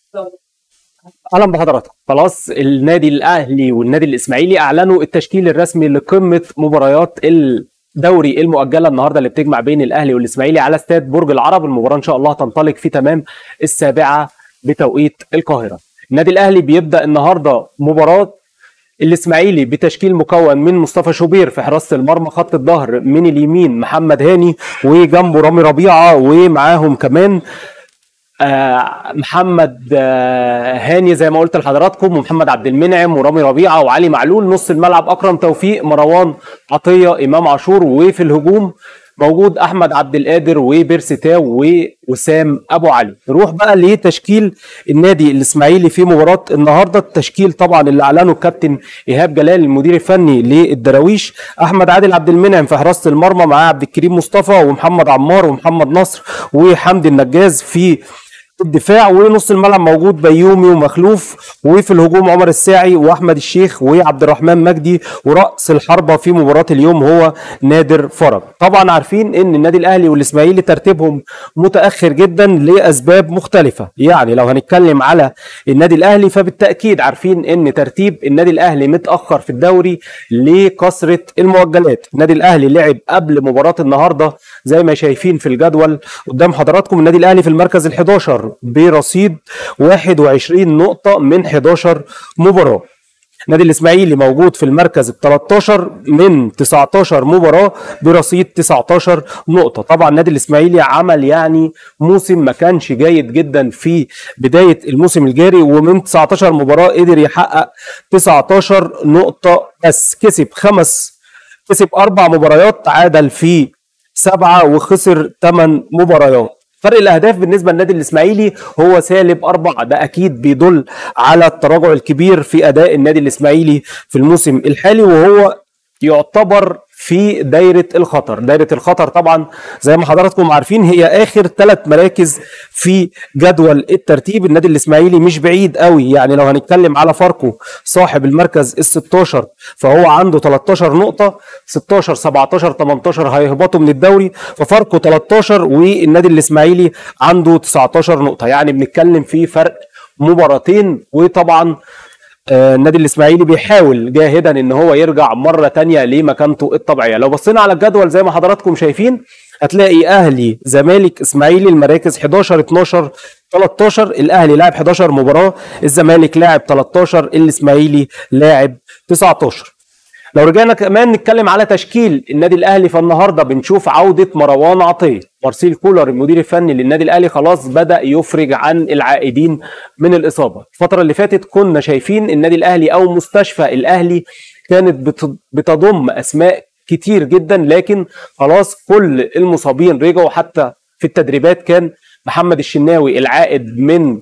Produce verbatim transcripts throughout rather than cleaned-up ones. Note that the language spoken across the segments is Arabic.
اهلا بحضراتكم. خلاص النادي الاهلي والنادي الاسماعيلي اعلنوا التشكيل الرسمي لقمه مباريات الدوري المؤجله النهارده اللي بتجمع بين الاهلي والاسماعيلي على استاد برج العرب. المباراه ان شاء الله تنطلق في تمام السابعه بتوقيت القاهره. النادي الاهلي بيبدا النهارده مباراه الاسماعيلي بتشكيل مكون من مصطفى شوبير في حراسه المرمى، خط الظهر من اليمين محمد هاني وجنبه رامي ربيعه، ومعاهم كمان آه محمد آه هاني زي ما قلت لحضراتكم، ومحمد عبد المنعم ورامي ربيعه وعلي معلول. نص الملعب اكرم توفيق، مروان عطيه، امام عاشور. وفي الهجوم موجود احمد عبد القادر وبيرسي تاو ووسام ابو علي. نروح بقى لتشكيل النادي الاسماعيلي في مباراه النهارده. التشكيل طبعا اللي اعلنه الكابتن ايهاب جلال المدير الفني للدراويش: احمد عادل عبد المنعم في حراسه المرمى، معاه عبد الكريم مصطفى ومحمد عمار ومحمد نصر وحمدي النجاز في الدفاع، ونص الملعب موجود بيومي ومخلوف، وفي الهجوم عمر الساعي واحمد الشيخ وعبد الرحمن مجدي، ورأس الحربة في مباراة اليوم هو نادر فرج. طبعا عارفين ان النادي الاهلي والاسماعيلي ترتيبهم متأخر جدا لاسباب مختلفة. يعني لو هنتكلم على النادي الاهلي فبالتأكيد عارفين ان ترتيب النادي الاهلي متأخر في الدوري لكثرة المؤجلات. النادي الاهلي لعب قبل مباراة النهاردة زي ما شايفين في الجدول قدام حضراتكم، النادي الاهلي في المركز الحداشر برصيد واحد وعشرين نقطة من حداشر مباراة. النادي الاسماعيلي موجود في المركز التلتاشر من تسعتاشر مباراة برصيد تسعتاشر نقطة. طبعا النادي الاسماعيلي عمل يعني موسم ما كانش جيد جدا في بداية الموسم الجاري، ومن تسعتاشر مباراة قدر يحقق تسعتاشر نقطة بس. كسب خمس كسب اربع مباريات، تعادل في سبعة وخسر ثمان مباريات. فرق الاهداف بالنسبه للنادي الاسماعيلي هو سالب أربعة. ده اكيد بيدل على التراجع الكبير في اداء النادي الاسماعيلي في الموسم الحالي، وهو يعتبر في دايره الخطر. دايره الخطر طبعا زي ما حضراتكم عارفين هي اخر ثلاث مراكز في جدول الترتيب. النادي الاسماعيلي مش بعيد قوي، يعني لو هنتكلم على فاركو صاحب المركز ال ستاشر فهو عنده تلتاشر نقطه، ستاشر سبعتاشر تمنتاشر هيهبطوا من الدوري، ففاركو تلتاشر والنادي الاسماعيلي عنده تسعتاشر نقطه، يعني بنتكلم في فرق مباراتين. وطبعا النادي الاسماعيلي بيحاول جاهدا ان هو يرجع مره تانية لمكانته الطبيعيه. لو بصينا على الجدول زي ما حضراتكم شايفين هتلاقي اهلي زمالك اسماعيلي المراكز حداشر اتناشر تلتاشر. الاهلي لاعب حداشر مباراه، الزمالك لاعب تلتاشر، الاسماعيلي لاعب تسعتاشر. لو رجعنا كمان نتكلم على تشكيل النادي الاهلي فالنهارده بنشوف عوده مروان عطيه. مارسيل كولر المدير الفني للنادي الاهلي خلاص بدا يفرج عن العائدين من الاصابه. الفتره اللي فاتت كنا شايفين النادي الاهلي او مستشفى الاهلي كانت بتضم اسماء كتير جدا، لكن خلاص كل المصابين رجعوا. حتى في التدريبات كان محمد الشناوي العائد من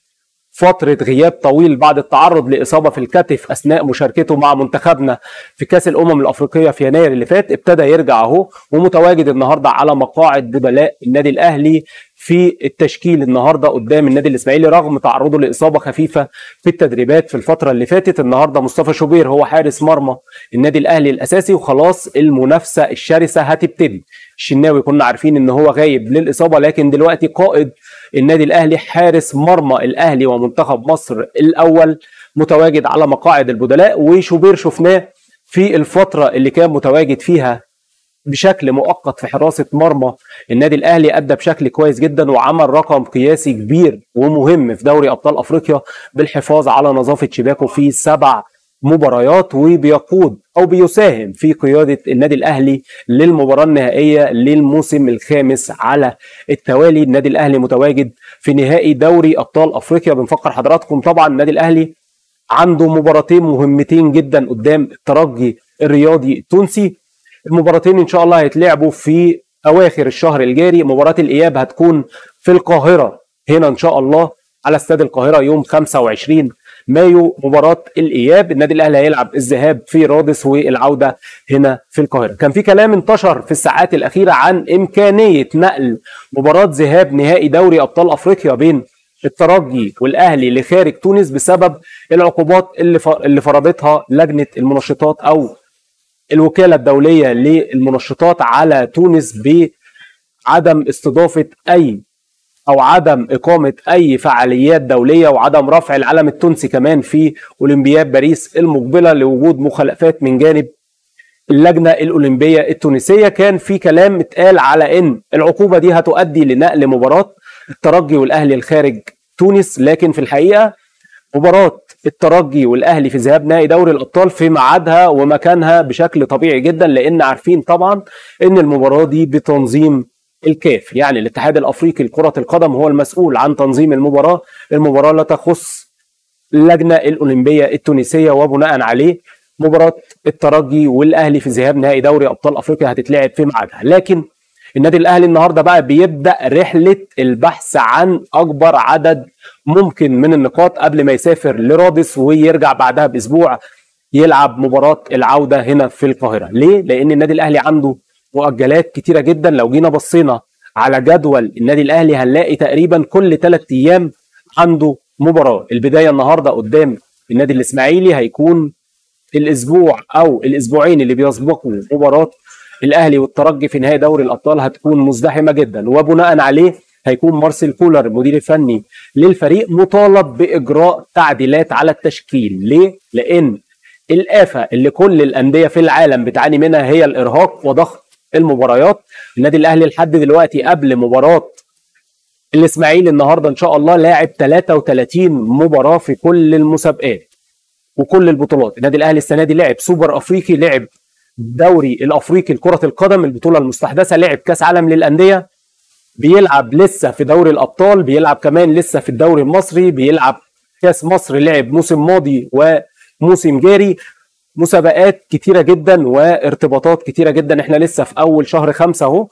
فترة غياب طويل بعد التعرض لإصابة في الكتف أثناء مشاركته مع منتخبنا في كأس الأمم الأفريقية في يناير اللي فات، ابتدى يرجع أهو ومتواجد النهاردة على مقاعد بدلاء النادي الأهلي في التشكيل النهارده قدام النادي الإسماعيلي رغم تعرضه لإصابة خفيفة في التدريبات في الفترة اللي فاتت. النهارده مصطفى شوبير هو حارس مرمى النادي الأهلي الأساسي، وخلاص المنافسة الشرسة هتبتدي. الشناوي كنا عارفين ان هو غايب للإصابة، لكن دلوقتي قائد النادي الاهلي حارس مرمى الاهلي ومنتخب مصر الاول متواجد على مقاعد البدلاء. وشوبير شفناه في الفتره اللي كان متواجد فيها بشكل مؤقت في حراسه مرمى النادي الاهلي، ادى بشكل كويس جدا وعمل رقم قياسي كبير ومهم في دوري ابطال افريقيا بالحفاظ على نظافه شباكه في سبع مباريات، وبيقود او بيساهم في قياده النادي الاهلي للمباراه النهائيه للموسم الخامس على التوالي. النادي الاهلي متواجد في نهائي دوري ابطال افريقيا. بنفكر حضراتكم طبعا النادي الاهلي عنده مباراتين مهمتين جدا قدام الترجي الرياضي التونسي. المباراتين ان شاء الله هيتلعبوا في اواخر الشهر الجاري. مباراه الاياب هتكون في القاهره هنا ان شاء الله على استاد القاهره يوم خمسة وعشرين مايو. مباراة الإياب النادي الأهلي هيلعب الذهاب في رادس والعودة هنا في القاهرة. كان في كلام انتشر في الساعات الأخيرة عن إمكانية نقل مباراة ذهاب نهائي دوري أبطال أفريقيا بين الترجي والأهلي لخارج تونس بسبب العقوبات اللي اللي فرضتها لجنة المنشطات أو الوكالة الدولية للمنشطات على تونس بعدم استضافة أي او عدم اقامه اي فعاليات دوليه وعدم رفع العلم التونسي كمان في اولمبياد باريس المقبله لوجود مخالفات من جانب اللجنه الاولمبيه التونسيه. كان في كلام اتقال على ان العقوبه دي هتؤدي لنقل مباراه الترجي والاهلي الخارج تونس، لكن في الحقيقه مباراه الترجي والاهلي في ذهاب نهائي دوري الابطال في ميعادها ومكانها بشكل طبيعي جدا، لان عارفين طبعا ان المباراه دي بتنظيم الكاف، يعني الاتحاد الافريقي لكره القدم هو المسؤول عن تنظيم المباراه. المباراه لا تخص اللجنه الاولمبيه التونسيه، وبناء عليه مباراه الترجي والاهلي في ذهاب نهائي دوري ابطال افريقيا هتتلعب في ميعادها. لكن النادي الاهلي النهارده بقى بيبدا رحله البحث عن اكبر عدد ممكن من النقاط قبل ما يسافر لرادس ويرجع بعدها باسبوع يلعب مباراه العوده هنا في القاهره. ليه؟ لان النادي الاهلي عنده مؤجلات كتيره جدا. لو جينا بصينا على جدول النادي الاهلي هنلاقي تقريبا كل ثلاث ايام عنده مباراه. البدايه النهارده قدام النادي الاسماعيلي، هيكون الاسبوع او الاسبوعين اللي بيسبقوا مباراه الاهلي والترجي في نهائي دوري الابطال هتكون مزدحمه جدا، وبناء عليه هيكون مارسيل كولر المدير الفني للفريق مطالب باجراء تعديلات على التشكيل. ليه؟ لان الآفة اللي كل الأندية في العالم بتعاني منها هي الإرهاق وضغط المباريات. النادي الأهلي لحد دلوقتي قبل مباراة الإسماعيلي النهارده إن شاء الله لاعب ثلاثة وثلاثين مباراة في كل المسابقات وكل البطولات. النادي الأهلي السنة دي لعب سوبر أفريقي، لعب دوري الأفريقي لكرة القدم البطولة المستحدثة، لعب كأس عالم للأندية، بيلعب لسه في دوري الأبطال، بيلعب كمان لسه في الدوري المصري، بيلعب كأس مصر لعب موسم ماضي و موسم جاري. مسابقات كتيرة جدا وارتباطات كتيرة جدا. احنا لسه في اول شهر خمسة اهو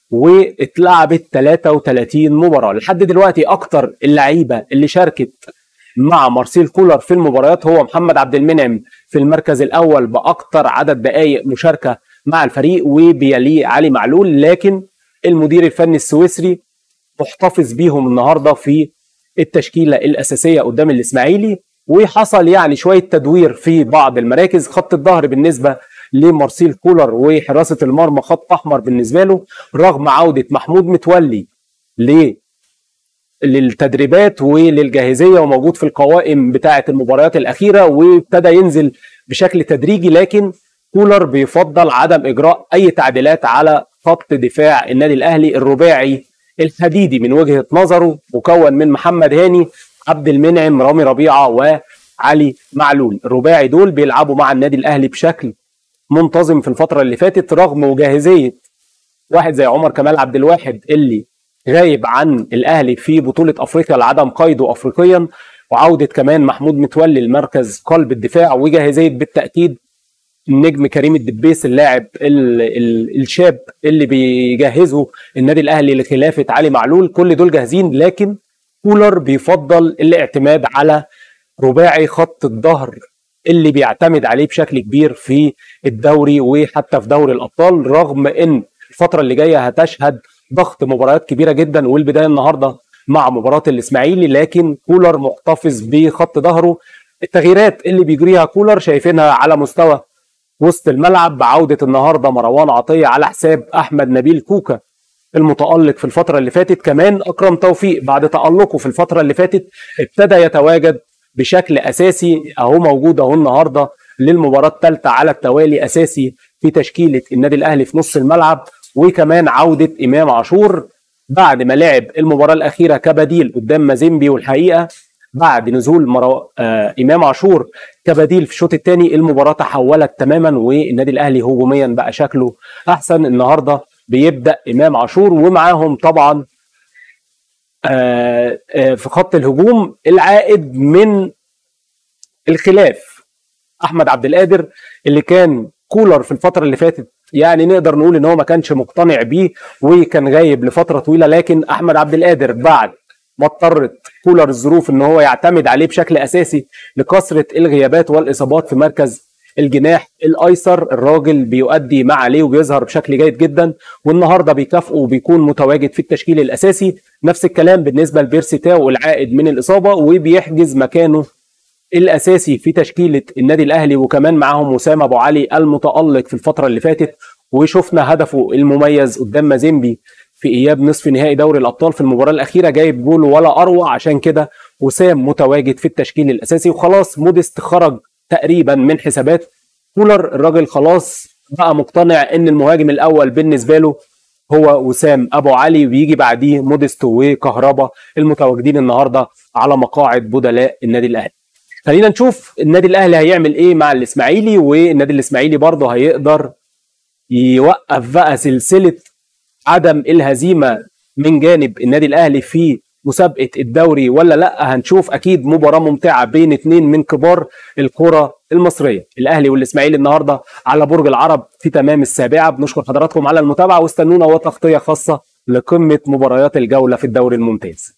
واتلعبت ثلاثة وثلاثين مباراة لحد دلوقتي. اكتر اللعيبة اللي شاركت مع مارسيل كولر في المباريات هو محمد عبد المنعم في المركز الاول باكتر عدد دقائق مشاركة مع الفريق، وبيليه علي معلول، لكن المدير الفني السويسري محتفظ بيهم النهارده في التشكيلة الاساسية قدام الاسماعيلي. وحصل يعني شويه تدوير في بعض المراكز. خط الظهر بالنسبه لمارسيل كولر وحراسه المرمى خط احمر بالنسبه له، رغم عوده محمود متولي للتدريبات وللجاهزيه وموجود في القوائم بتاعه المباريات الاخيره وابتدى ينزل بشكل تدريجي، لكن كولر بيفضل عدم اجراء اي تعديلات على خط دفاع النادي الاهلي الرباعي الحديدي من وجهه نظره، مكون من محمد هاني، عبد المنعم، رامي ربيعه وعلي معلول. الرباعي دول بيلعبوا مع النادي الاهلي بشكل منتظم في الفتره اللي فاتت، رغم وجاهزيه واحد زي عمر كمال عبد الواحد اللي غايب عن الاهلي في بطوله افريقيا لعدم قيده افريقيا، وعوده كمان محمود متولي لمركز قلب الدفاع، وجاهزيه بالتاكيد النجم كريم الدبيس اللاعب ال ال الشاب اللي بيجهزه النادي الاهلي لخلافه علي معلول. كل دول جاهزين، لكن كولر بيفضل الاعتماد على رباعي خط الظهر اللي بيعتمد عليه بشكل كبير في الدوري وحتى في دوري الابطال، رغم ان الفتره اللي جايه هتشهد ضغط مباريات كبيره جدا، والبدايه النهارده مع مباراه الاسماعيلي، لكن كولر محتفظ بخط ظهره. التغييرات اللي بيجريها كولر شايفينها على مستوى وسط الملعب، بعوده النهارده مروان عطيه على حساب احمد نبيل كوكا المتألق في الفترة اللي فاتت. كمان أكرم توفيق بعد تألقه في الفترة اللي فاتت ابتدى يتواجد بشكل أساسي، أهو موجود أهو النهاردة للمباراة الثالثة على التوالي أساسي في تشكيلة النادي الأهلي في نص الملعب. وكمان عودة إمام عاشور بعد ما لعب المباراة الأخيرة كبديل قدام مازيمبي، والحقيقة بعد نزول مرو... آه إمام عاشور كبديل في الشوط الثاني المباراة تحولت تماما، والنادي الأهلي هجوميا بقى شكله أحسن. النهاردة بيبدأ إمام عاشور ومعاهم طبعا آآ آآ في خط الهجوم العائد من الخلاف أحمد عبد القادر اللي كان كولر في الفترة اللي فاتت يعني نقدر نقول ان هو ما كانش مقتنع بيه وكان غايب لفترة طويلة، لكن أحمد عبد القادر بعد ما اضطرت كولر الظروف ان هو يعتمد عليه بشكل أساسي لكثرة الغيابات والإصابات في مركز الجناح الايسر، الراجل بيؤدي ما عليه وبيظهر بشكل جيد جدا، والنهارده بيكافئه وبيكون متواجد في التشكيل الاساسي. نفس الكلام بالنسبه لبيرسي تاو العائد من الاصابه، وبيحجز مكانه الاساسي في تشكيله النادي الاهلي، وكمان معاهم وسام ابو علي المتالق في الفتره اللي فاتت، وشفنا هدفه المميز قدام مازيمبي في اياب نصف نهائي دوري الابطال في المباراه الاخيره جايب جول ولا اروع، عشان كده وسام متواجد في التشكيل الاساسي. وخلاص موديست خرج تقريبا من حسابات كولر، الراجل خلاص بقى مقتنع ان المهاجم الاول بالنسبه له هو وسام ابو علي، ويجي بعديه موديست وكهربا المتواجدين النهارده على مقاعد بدلاء النادي الاهلي. خلينا نشوف النادي الاهلي هيعمل ايه مع الاسماعيلي، والنادي الاسماعيلي برضه هيقدر يوقف بقى سلسله عدم الهزيمه من جانب النادي الاهلي في مسابقه الدوري ولا لا. هنشوف اكيد مباراه ممتعه بين اثنين من كبار الكره المصريه، الاهلي والاسماعيلي النهارده على برج العرب في تمام السابعه. بنشكر حضراتكم على المتابعه، واستنونا وتغطيه خاصه لقمه مباريات الجوله في الدوري الممتاز.